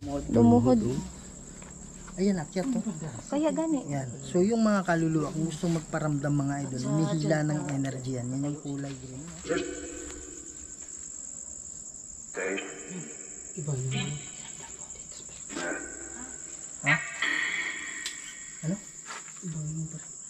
Lumuhod. Ayan, akyat to. Kaya gani. Yan. So yung mga kaluluwa, kung gusto magparamdam mga idol, umihila ng energy yan. Yan yung kulay green. Iba yun. Ha? Ano? Iba yun.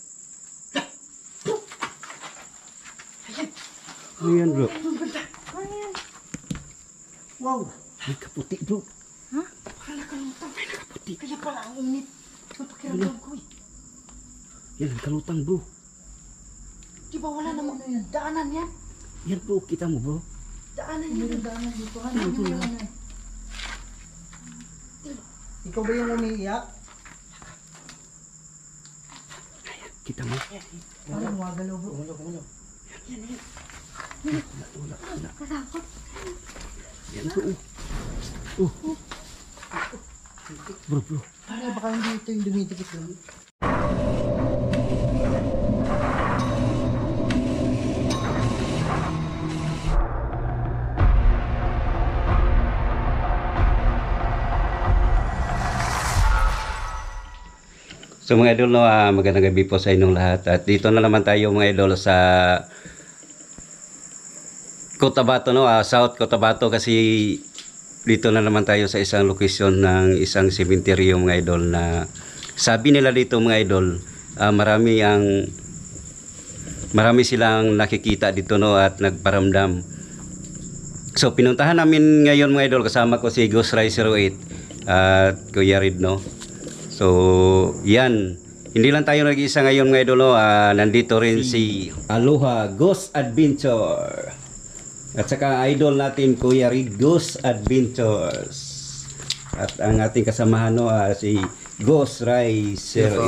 Ano yan, bro? Ano yan? Wow! May kaputi, bro. Ha? Parang nakalutang. May nakaputi. Kaya pala ang init. Papakiramdam ko eh. Yan, ang kalutang, bro. Di ba wala namang daanan yan? Yan, bro. Kita mo, bro. Daanan yan. Daanan dito. Ano yan? Ikaw ba yung umiiyak? Kita mo. Parang gumagalaw bro. Katakot. Yan, bro. Oh. Bro, bro. Parang baka hindi ito yung dumitikit lang. So mga idol, no, magandang gabi po sa inyong lahat. At dito na naman tayo mga idol sa Cotabato, no, South Cotabato, kasi dito na naman tayo sa isang location ng isang cemetery mga idol na sabi nila dito mga idol, marami silang nakikita dito, no, at nagparamdam. So pinuntahan namin ngayon mga idol, kasama ko si Ghost Ray 08 at Kuya Rid, no. So, yan. Hindi lang tayo nag-iisa ngayon mga idol, no? Nandito rin si Aloha Ghost Adventure. At saka idol natin Kuya Rid Ghost Adventures. At ang ating kasamahan, no, si Ghost Ray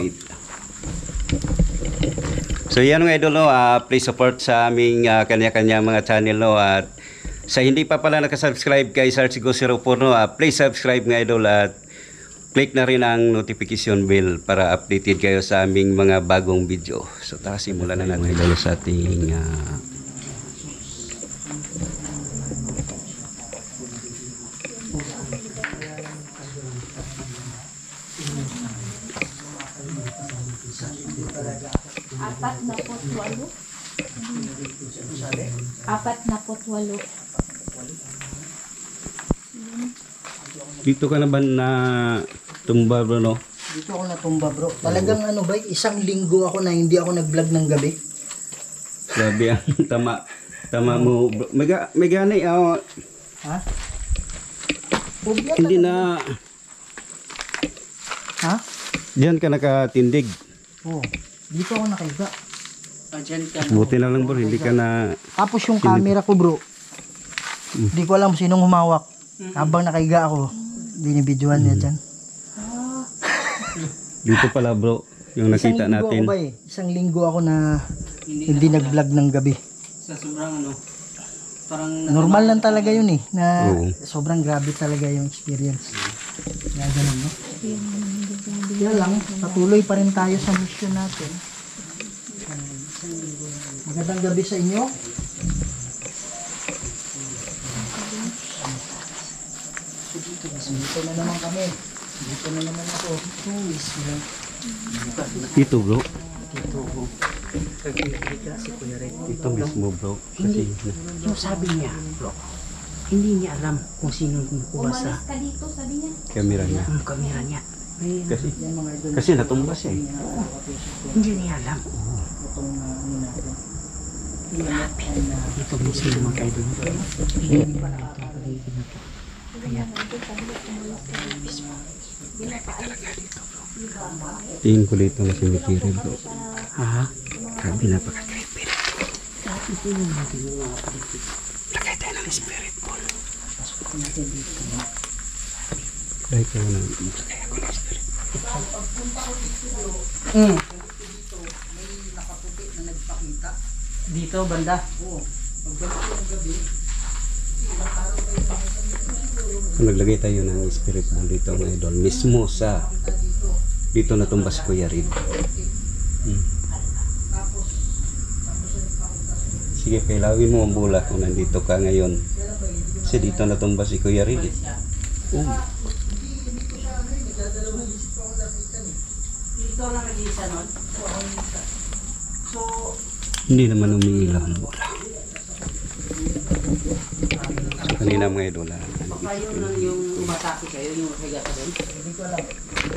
08. So yan mga idol, no? Please support sa aming kanya-kanya mga channel, no? At sa hindi pa pala nakasubscribe kay Search Ghost 04, no? Please subscribe mga idol at click na rin ang notification bell para updated kayo sa aming mga bagong video. So tara, simulan na natin idol sa ating Apat na potwalo. dito ka na ba na tumba, bro, no? Dito ako natumba bro. Talagang ano ba, isang linggo ako na hindi ako nag-vlog ng gabi. Grabe ang tama mo, bro. May gani, Ha? Phobia hindi talaga. na Ha? diyan ka nakatindig. Oo. Dito ako nakahiga. Buti na lang, bro, hindi ka na Tapos yung camera ko bro, hindi ko alam sinong humawak. Habang nakahiga ako, binibidyohan niya dyan. dito pala, bro, yung nakita natin. Isang linggo ako na hindi nag-vlog ng gabi. Sa sobrang ano, parang Normal lang talaga yun eh. Na Oo. sobrang grabe talaga yung experience. Kaya ganun, no? Kaya lang, patuloy pa rin tayo sa mission natin. Magandang gabi sa inyo. Dito na naman kami. Dito na naman ako. Dito, bro. Dito ako. Kagkikita si Kuya Red. Dito mismo, bro. Hindi. Kasi Yung sabi niya, bro, hindi niya alam kung sino kumukuha sa Umalis ka dito, sabi niya. camera niya. kamera niya. Kasi Yan mga idol. kasi natumba siya, eh. Hindi niya alam. Itong ano natin. Ito mismo yung mga idol. Hindi pa natin paligid na ito. Kaya, Tingin ko dito na cemetery, bro. ha? Grabe, napaka-creepy. Sabi ko yung natin yung mga paligid. Lagay tayo ng spirit ball. Pasukin natin dito. Lagay tayo ng maglagay ako ng spirit. Dito, banda. So, naglagay tayo ng spirit ball dito, mga idol. Mismo sa dito natumba si Kuya Rid. Sige, kailawin mo ang bola kung nandito ka ngayon. Kasi dito natumba si Kuya Rid. Oh. Nagdadalawang isip ako nakita eh. Dito lang nag-iisa nun. So, Hindi naman umiilaw ang bola. So, kanina mga idol, Baka yun lang yung umatake kayo, yung higa ka doon. hindi ko alam.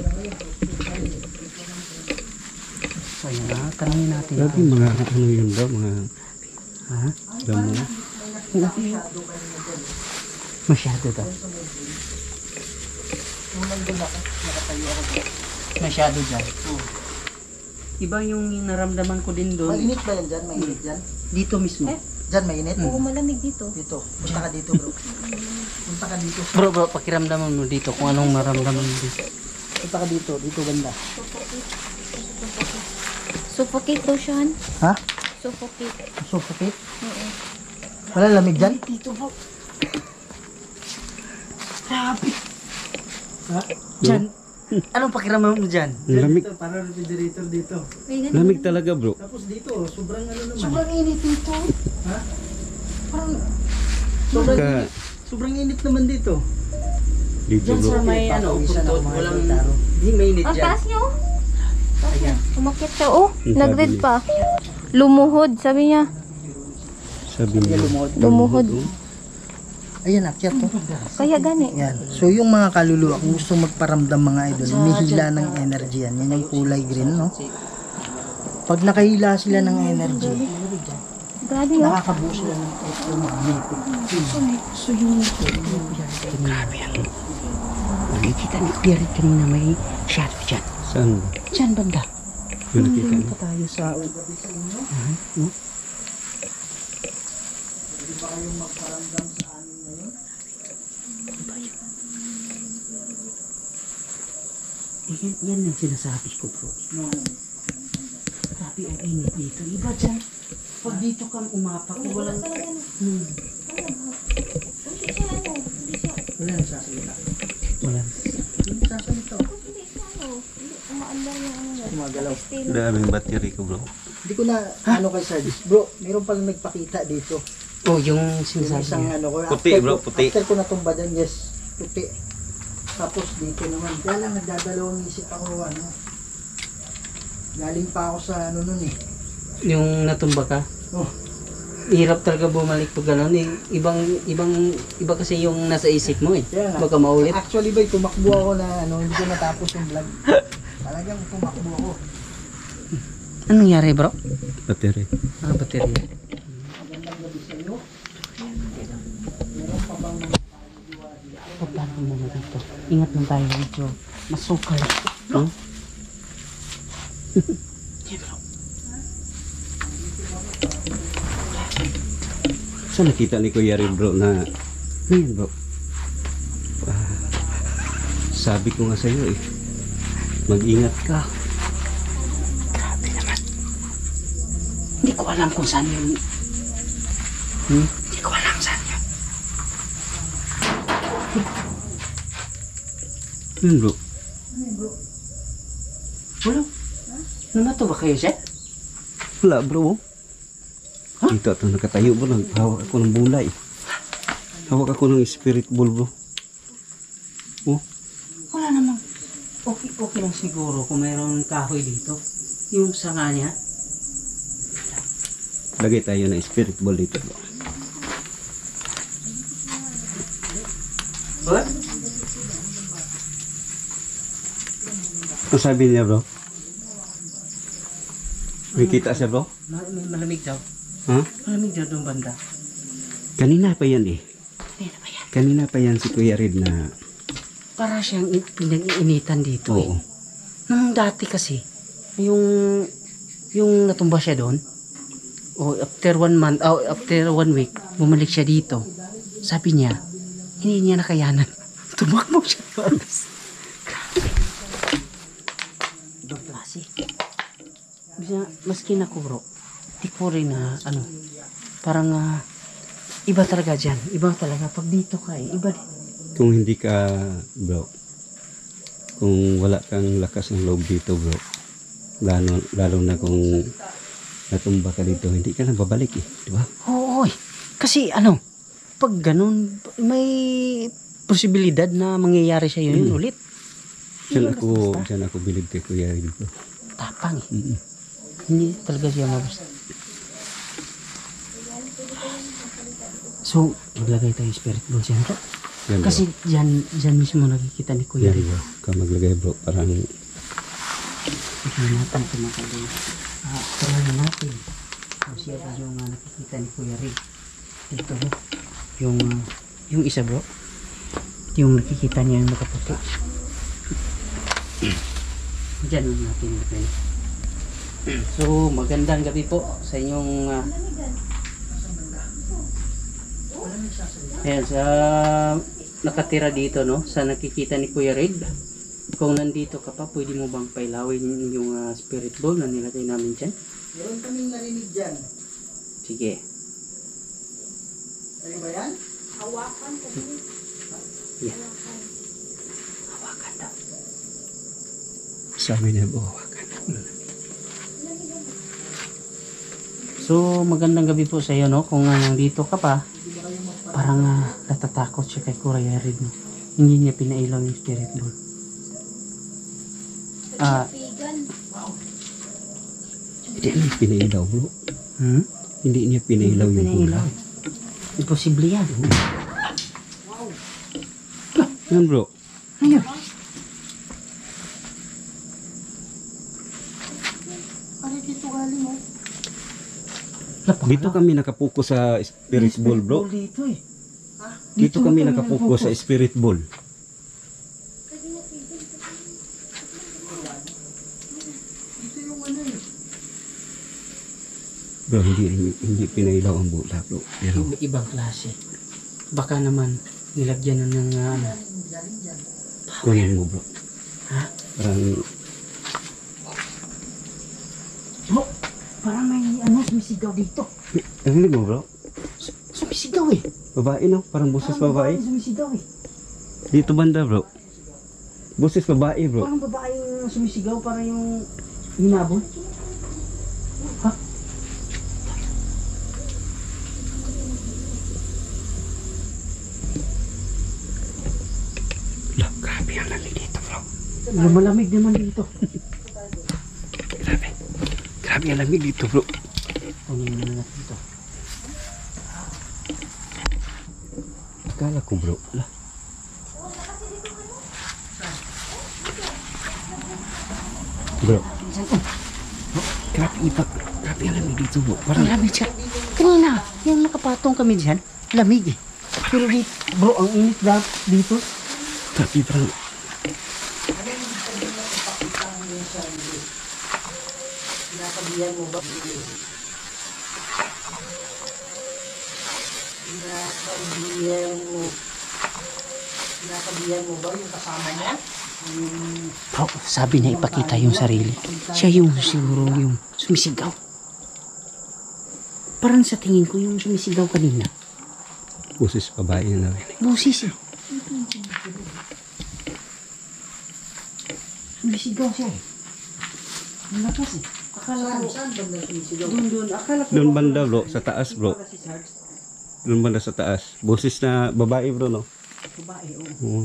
So yun na, tanongin natin. Grabe mga ano yun daw, mga Ha? damo. Masyado daw. Nung nandun ako, nakatayo ako dyan. Masyado dyan. Iba yung naramdaman ko din doon. Mainit ba yan dyan? Mainit dyan? Dito mismo. Dyan mainit? Oo, malamig dito. Dito. Punta ka dito bro. Punta ka dito. Bro, pakiramdaman mo dito kung anong maramdaman mo dito. Punta ka dito. Dito banda. Suffocate daw siya. Han. Ha? Suffocate. Suffocate? Oo. Wala lamig dyan? Dito bro. Ha? Dyan. Anong pakiramdaman mo dyan? Lamig, Parang refrigerator dito. Ay, ganun. lamig talaga bro. Tapos dito, sobrang ano naman. Sobrang init dito. Ha? Parang Sobrang Ka, init. Sobrang init naman dito. dito dyan bro. sa may ano, Papawisan ako putot, mga walang, taro. di mainit Ang dyan. taas niya, oh. Ayan. Umakit siya, oh. Ang Nag-red sabi niya. pa. Lumuhod, sabi niya. Sabi niya. Lumuhod. Ayan, akyat to. Kaya gani. Yan. So yung mga kaluluwa, kung gusto magparamdam mga idol, humihila ng energy yan. Yan yung kulay green, no? Pag nakahila sila ng energy, Grabe, oh. nakakabuo sila ng electromagnetic. So yung grabe yan. Nakikita ni Kuya Red kanina may shadow dyan. Saan? Dyan banda. Yung nakita Doon niyo? pa tayo sa... Yan yung sinasabi ko bro. Grabe ang init dito. Iba dyan. Pag dito kang umapak, walang... Wala nang sasalita. Wala. Hindi sasalita. Umaandar yung ano yan. Gumagalaw. Daming battery ko bro. Hindi ko na ano kay Sarge. Bro, mayroon palang nagpakita dito. Oh, yung Yung sinasabi isang niya. ano ko. Puti, bro, puti. After ko natumba dyan, yes. Puti. Tapos dito naman. Kaya lang nagdadalawang isip ako ano. Galing pa ako sa ano nun eh. Yung natumba ka. Oh, Hirap talaga bumalik pag gano'n. Iba kasi yung nasa isip mo eh. kaya nga. Baka maulit. Actually ba, tumakbo ako na ano, hindi ko natapos yung vlog. Talagang tumakbo ako. Anong nangyari bro? Battery. Ah, baterya. Magandang gabi sa inyo. Meron pa bang Paano mo na dito? Ingat lang tayo medyo masukal. Hmm? So nakita ni Kuya Red bro na ngayon bro. Sabi ko nga sa iyo eh. Mag-ingat ka. Grabe naman. Hindi ko alam kung saan yun. Hindi ko alam saan yun. Bro. Wala. Namato ba kayo siya? Wala bro. Dito ito nakatayo bro. Hawak ako ng bulay. Hawak ako ng spirit ball bro. Oh. Wala namang. Okay lang siguro kung mayroong kahoy dito. Yung sanga niya. Lagay tayo ng spirit ball dito bro. What? Ano sabi niya bro? May kita siya bro? May malamig daw. Ha? Malamig daw doon banda. Kanina pa yan eh. Hindi na ba yan? Kanina pa yan si Kuya Red na Para siyang pinag-iinitan dito oo. eh. Nung dati kasi, yung natumba siya doon, after 1 month, after 1 week, bumalik siya dito. Sabi niya, hindi niya nakayanan. Tumakbo siya doon. Grabe. Ibang klase. Maski na ko bro, di ko rin na, parang iba talaga dyan. Iba talaga. Pag dito ka eh, iba din. Kung hindi ka bro, kung wala kang lakas ng loob dito bro, lalo na kung natumba ka dito, hindi ka na babalik eh, di ba? Oo, kasi pag ganun, may posibilidad na mangyayari sa yun ulit. Diyan ako bilib kay Kuya Rid bro. Tapang eh. Mm. Hindi talaga siya mabasta. So, maglagay tayo spirit ball siya bro. Yan, bro. Kasi dyan mismo nakikita ni Kuya Yan Rid. bro. Ka maglagay bro. Parang Tignan natin kung makagay. Tirahan natin. Kung siya ba yung nakikita ni Kuya Rid. Dito bro. Yung isa bro. Yung nakikita niya yung nakaputi. Diyan lang natin natin. So, magandang gabi po sa inyong ayan, sa nakatira dito, no? Sa nakikita ni Kuya Rid. Kung nandito ka pa, pwede mo bang pailawin yung spirit ball na nilagay namin dyan? Meron kaming narinig dyan. Sige. Ano ba yan? Yeah. Hawakan daw. sabi niya bro. Hawakan. So, magandang gabi po sa iyo, no? Kung nandito ka pa, parang natatakot siya kay Kuya Rid, no? Hindi niya pinailaw yung spirit ball. Hindi niya pinailaw bro. Hindi niya pinailaw yung Pinailaw. bola. Imposible yan. Yan bro. Ayun. Ano dito galing mo? Dito kami nakapokus sa spirit ball bro. Dito eh. Dito kami nakapokus sa spirit ball. Dito yung ano eh. Bro, hindi pinailaw ang bola bro. Pero Ibang klase. Baka naman nilagyan na ng kunin mo bro. ha? Parang Bro, parang may sumisigaw dito. narinig mo bro? Sumisigaw eh. Babae no? Parang boses babae. Sumisigaw eh. Dito banda bro. Boses babae bro. Parang babae yung sumisigaw, parang yung hinabol. Ha? Lah, grabe ang lamig dito bro. Malamig naman dito. Grabe. Grabe ang lamig dito bro. Kunin mo na natin ito. Akala ko bro. Lah. Bro. Grabe iba. Grabe ang lamig dito bro. Parang Parang lamig siya. Kanina, yung nakapatong kami dyan, lamig eh. Pero dito, bro, ang init dito. grabe parang Pinakabihan mo ba? Pinakabihan mo ba yung kasama niya? Bro, sabi niya ipakita yung sarili. Siya yung siguro yung sumisigaw. Parang sa tingin ko yung sumisigaw kanina. boses babae na narinig. Busis eh. Sumisigaw siya eh. Ang lakas eh. Akala ko, Saan ba na sumisigaw? doon. Akala ko. Doon banda bro, sa taas bro. Si Sarge, Doon banda sa taas. Boses na babae bro no. babae, oo. Oo.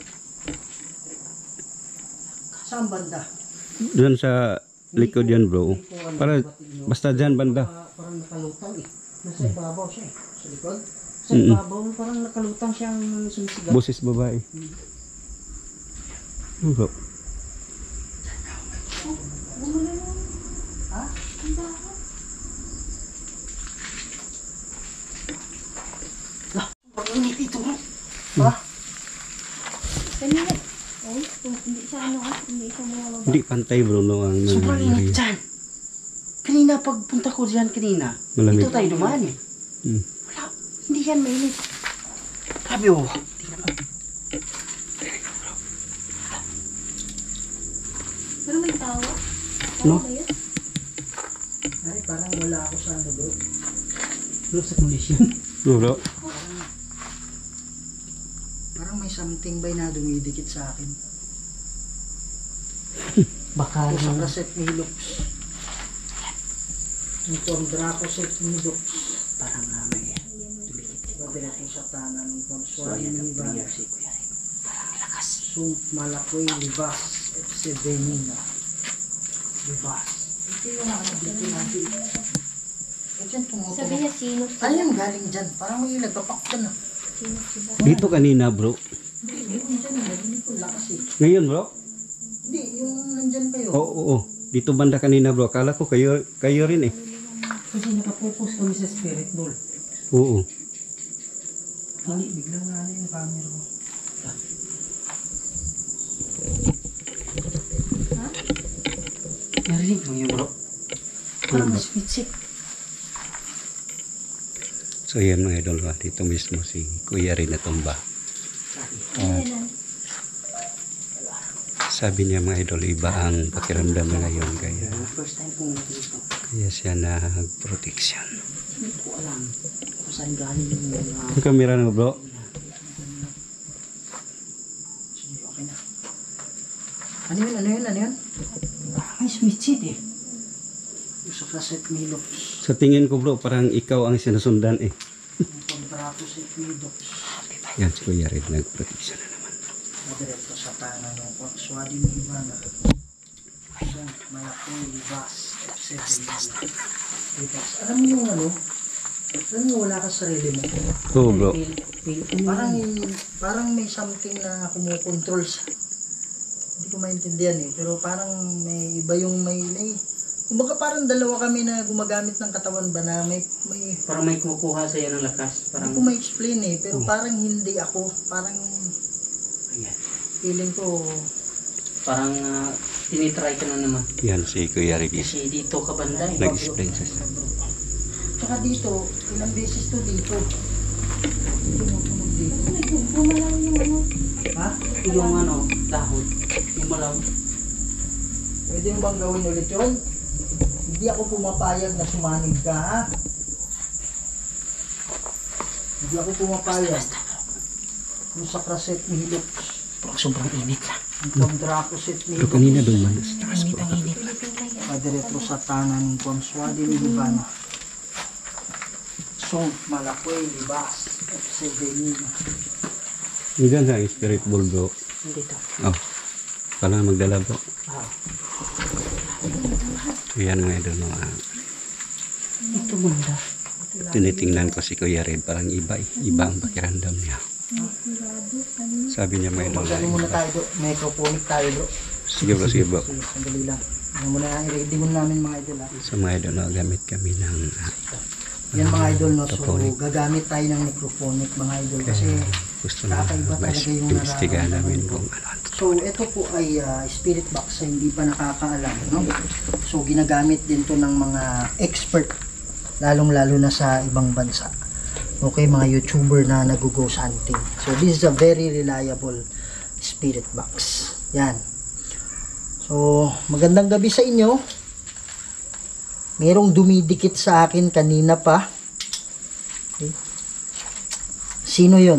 Saan banda? Doon sa likod yan bro. Para basta dyan banda. Parang nakalutang eh. Nasa ibabaw siya eh. Sa likod? Sa ibabaw, parang nakalutang siyang sumisigaw. Boses babae. Ano bro? Ang init dito bro. Kanina. Oh, hindi siya hindi siya bumababa. Hindi pantay bro no ang Sobrang init nangyayari. dyan. Kanina pagpunta ko dyan kanina, Malamig. dito tayo dumaan eh. Hmm. Wala, hindi yan mainit. Grabe oh. Tingnan mo. Pero may tawa. No? Tawa ba yun? Ay, parang wala ako sa ano bro. Ano sa kondisyon? No bro? Parang may something ba na dumidikit sa akin. Baka Ito sa yung kaset ni Lux. Yung Condraco set ni Lux. parang may dumikit. Diba pinag-usap tanan ng So Volkswagen ayan ni ang Ivan. prayer si Kuya Rin. Parang lakas. Sump Malakoy Libas FC Benina. Libas. Ito yung ano dito natin. Ito yung tumutunog. Sabi niya, sino sila? Ayun, galing dyan. Parang may nagpapak dyan ah. Sino sila? Dito kanina bro. Hindi, yung dyan, narinig ko lakas eh. Ngayon bro? Hindi, yung nandyan kayo. Oo. Dito banda kanina bro. Akala ko kayo rin eh. Kasi nakapokus kami sa spirit ball. Oo. Hindi, biglang nga yung camera ko. Narinig mo yun bro? Parang mas pitsik. So yan mga idol, dito mismo si Kuya rin natumba. Ayan. Sabi niya mga idol, iba ang pakiramdam na ngayon. First time kong nakita. Kaya siya nag-protection. Hindi ko alam kung saan galing yung mga... Ang kamera na bro. Sige, okay na. Ano yun, ano yun, ano yun? Ay, sumitsit eh. Yung sa cassette Milox. Sa tingin ko bro, parang ikaw ang sinusundan eh. Yung kontrato sa Milox. Yan si Kuya rin nag-protection na naman. Madiretso sa tanan ng Swadi ni Ivana. Sump Malakoy Libas FC Benina. Libas. Alam mo yung ano? Alam mo wala ka sa sarili mo? Oo bro. Parang may something na kumukontrol sa... Hindi ko maintindihan eh. Pero parang may iba yung may kumbaga parang dalawa kami na gumagamit ng katawan ba na may Parang may kumukuha sa'yo ng lakas. hindi Parang... ko ma-explain eh. Pero parang hindi ako. Parang Ayan. feeling ko Parang tinitry ka na naman. Yan si Kuya Rigis. Kasi dito ka banda eh. Nag-explain sa tsaka dito, ilang beses to dito. Tumutunog dito. Ay, bumalaw yung ano. Ha? Yung ano, dahon. Yung malaw. Pwede mo bang gawin ulit yun? Hindi ako pumapayag na sumanig ka, ha? Hindi ako pumapayag. Yung sa cassette ni Hilux. Parang sobrang init lang. Ang pagdrako set ni Pero Hilux. kanina doon man. Taas Init bro. ang init. Madiretro sa tanan ng Conswadi ni Ivana. Sump Malakoy Libas FC Benina. Hanggang sa spirit ball bro. Dito. Oh. Kailangan magdala bro. Ah. So yan mga idol. Ito banda. Tinitingnan ko si Kuya Red. Parang iba eh. Iba ang pakiramdam niya. Sabi niya mga idol. Magdali muna tayo bro. Microphonic tayo bro. Sige bro, sige bro. Sige, sandali lang. Ano muna, i-ready muna namin mga idol ha. Sa mga idol, gamit kami ng Yan mga idol no. So microphonic. gagamit tayo ng microphonic mga idol. Kasi Gusto na kakaiba talaga yung ma-investigahan namin nararamdaman ko. kung ano. So, ito po ay spirit box sa hindi pa nakakaalam, no? So, ginagamit din to ng mga expert, lalong-lalo na sa ibang bansa. Okay, mga YouTuber na nag-ghost hunting. So, this is a very reliable spirit box. Yan. So, magandang gabi sa inyo. Merong dumidikit sa akin kanina pa. Okay. Sino yun?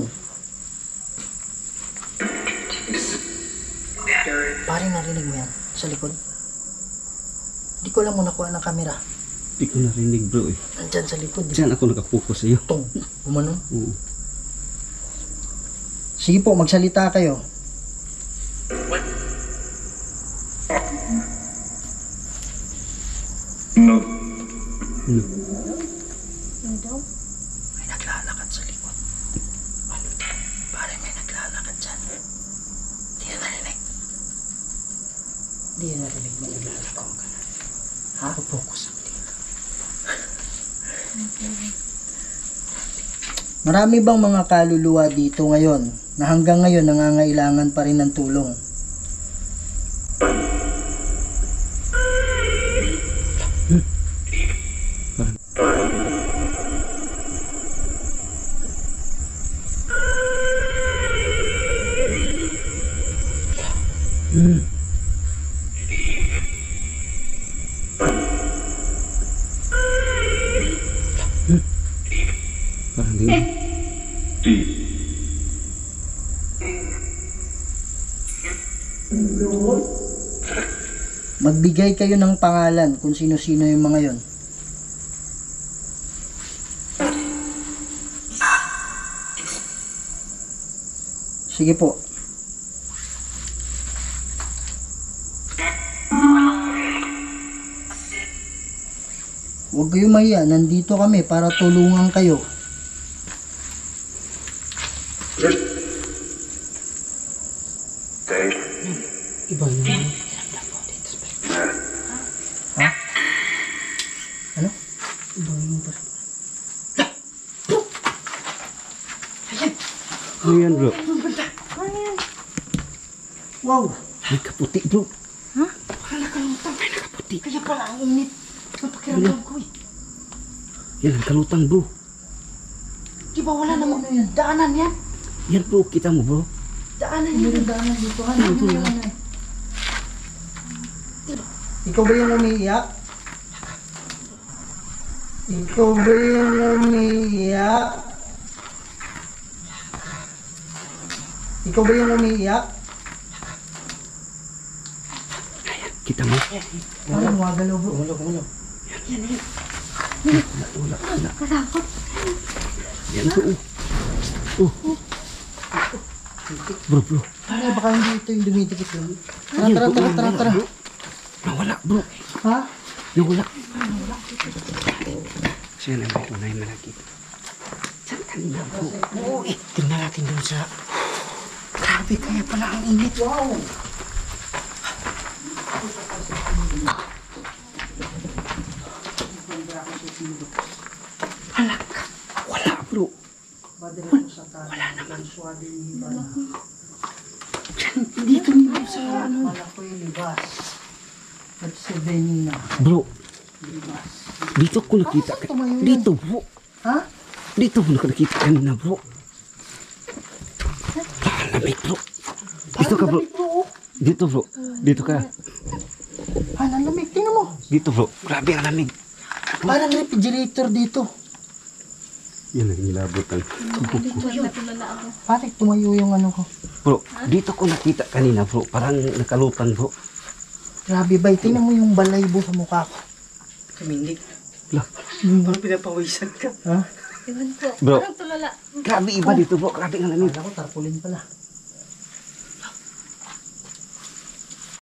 Pare, narinig mo yan sa likod. Hindi ko lang muna kuha ng camera. Hindi ko narinig bro eh. Nandyan sa likod. Diyan ako nakapokus sa iyo. Tong, umano. Oo. Sige po, magsalita kayo. Ano daw? May naglalakad sa likod. Ano? Pare, may naglalakad dyan. Hindi na narinig. Hindi na narinig mo naglalakad. Ha? Focus ako dito. Marami bang mga kaluluwa dito ngayon na hanggang ngayon nangangailangan pa rin ng tulong? Parang hindi. Magbigay kayo ng pangalan kung sino-sino yung mga yon. Sige po. Huwag kayo mahiya. Nandito kami para tulungan kayo. Iba yung Ha? Ano? iba yung Ano yan, bro? Wow! May kaputi, bro. Kaya pala ang init. Ang pakiramdam ko eh. Yan, ang kalutang, bro. Di ba wala namang daanan yan? Yan, bro. Kita mo, bro. Daanan yan. Daanan dito. Ano yan? Ikaw ba yung umiiyak? Ikaw ba yung umiiyak? Ikaw ba yung umiiyak? Kita mo? Ano, gumagalaw bro? Gumulog. Katakot. Yan, bro. Bro, bro. Ano, baka hindi ito yung dumidikit yun. Tara. Nawala, bro. Ha? Nawala. Siya na, may tunay na lagi. Saan kanina, bro? Oo, tingnan natin doon sa... Grabe, kaya pala ang init. Wow! Wala, bro. Wala naman. Dito nyo sa ano. Wala ko yung libas. At si Benina. Bro. Dito ko nakita. Saan tumayo yan? Dito, bro. Ha? Dito ko nakita kanina, bro. Lamig, bro. Dito ka, bro. Dito, bro. Dito ka. Ang lamig. Tingnan mo. Dito, bro. Grabe ang lamig. Parang refrigerator dito. Yan ang nilabutan. Natulala ako. Patik tumayo yung ano ko. Bro, dito ko nakita kanina, bro. Parang nakalupang, bro. Grabe ba? Tingnan mo yung balaybo sa mukha ko. Kaminglik. Lah. Parang pinapawisan ka. Ha? Ewan ko. Bro. Parang tulala. Grabe iba dito, bro. Grabe ang lamig. Kala ko tarpaulin pala.